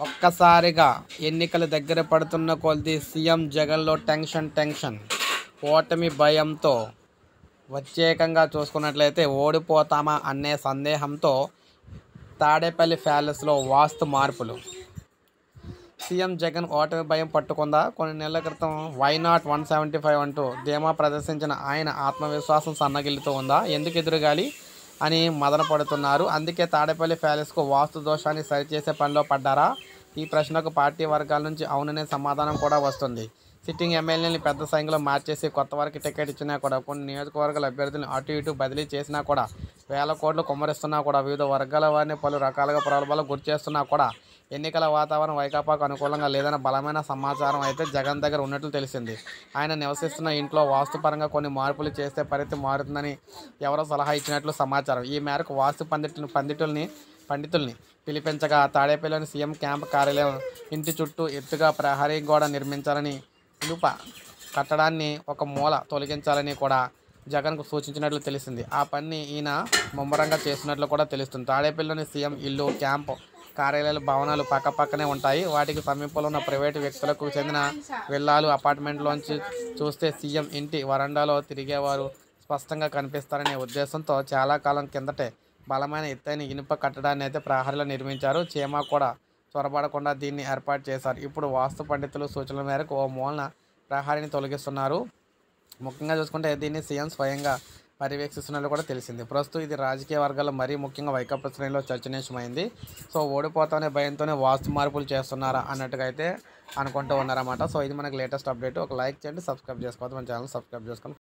ఒక్కసారిగా ఎన్నికల దగ్గర పడుతున్న కొద్దీ సీఎం జగన్లో టెన్షన్. ఓటమి భయంతో ప్రత్యేకంగా చూసుకున్నట్లయితే ఓడిపోతామా అనే సందేహంతో తాడేపల్లి ప్యాలెస్లో వాస్తు మార్పులు. సీఎం జగన్ ఓటమి భయం పట్టుకుందా? కొన్ని నెలల క్రితం వైనాట్ 175 అంటూ ధీమా ప్రదర్శించిన ఆయన ఆత్మవిశ్వాసం సన్నగిల్లుతూ ఉందా? ఎందుకు ఎదురుగాలి అని మదన పడుతున్నారు. అందుకే తాడేపల్లి ప్యాలెస్కు వాస్తు దోషాన్ని సరిచేసే పనిలో పడ్డారా? ఈ ప్రశ్నకు పార్టీ వర్గాల నుంచి అవుననే సమాధానం కూడా వస్తుంది. సిట్టింగ్ ఎమ్మెల్యేని పెద్ద సంఖ్యలో మార్చేసి కొత్త వారికి టికెట్ ఇచ్చినా కూడా, కొన్ని నియోజకవర్గాల అభ్యర్థులను అటు ఇటు బదిలీ చేసినా కూడా, వేల కోట్లు కుమ్మరిస్తున్నా కూడా, వివిధ వర్గాల వారిని పలు రకాలుగా ప్రలోభాలకు గురి చేస్తున్నా కూడా ఎన్నికల వాతావరణం వైకాపాకు అనుకూలంగా లేదన్న బలమైన సమాచారం అయితే జగన్ దగ్గర ఉన్నట్లు తెలిసింది. ఆయన నివసిస్తున్న ఇంట్లో వాస్తుపరంగా కొన్ని మార్పులు చేస్తే పరిస్థితి మారుతుందని ఎవరో సలహా ఇచ్చినట్లు సమాచారం. ఈ మేరకు వాస్తు పండితుల్ని పిలిపించగా తాడేపల్లిలోని సీఎం క్యాంప్ కార్యాలయం ఇంటి చుట్టూ ఎత్తుగా ప్రహరీ గోడ నిర్మించాలని, ఇనుప కట్టడాన్ని ఒక మూల తొలగించాలని కూడా జగన్కు సూచించినట్లు తెలిసింది. ఆ పని ఈయన ముమ్మరంగా చేస్తున్నట్లు కూడా తెలుస్తుంది. తాడేపల్లిలోని సీఎం ఇల్లు, క్యాంపు కార్యాలయాల భవనాలు పక్కపక్కనే ఉంటాయి. వాటికి సమీపంలో ఉన్న ప్రైవేటు వ్యక్తులకు చెందిన విల్లాలు, అపార్ట్మెంట్లోంచి చూస్తే సీఎం ఇంటి వరండాలో తిరిగేవారు స్పష్టంగా కనిపిస్తారనే ఉద్దేశంతో చాలా కాలం కిందటే బలమైన ఎత్తైన ఇనుప కట్టడాన్ని అయితే ప్రహరీలో నిర్మించారు. చీమ కూడా చొరబడకుండా దీన్ని ఏర్పాటు చేశారు. ఇప్పుడు వాస్తు పండితుల సూచనల మేరకు ఓ మూలన ప్రహరీని తొలగిస్తున్నారు. ముఖ్యంగా చూసుకుంటే దీన్ని సీఎం స్వయంగా పర్యవేక్షిస్తున్నట్లు కూడా తెలిసింది. ప్రస్తుతం ఇది రాజకీయ వర్గాల్లో మరీ ముఖ్యంగా వైకాపా శ్రేణిలో చర్చనీయాంశమైంది. సో ఓడిపోతామనే భయంతోనే వాస్తు మార్పులు చేస్తున్నారా అన్నట్టుగా అయితే అనుకుంటూ ఉన్నారన్నమాట. సో ఇది మనకి లేటెస్ట్ అప్డేట్. ఒక లైక్ చేయండి, సబ్స్క్రైబ్ చేసుకోవద్దు, మన ఛానల్ సబ్స్క్రైబ్ చేసుకోండి.